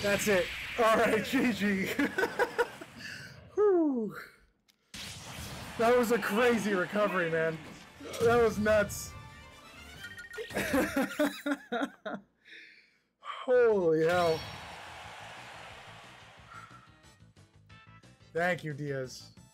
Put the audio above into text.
That's it. Alright, GG. Whew. That was a crazy recovery, man. That was nuts. Holy hell. Thank you, Diaz.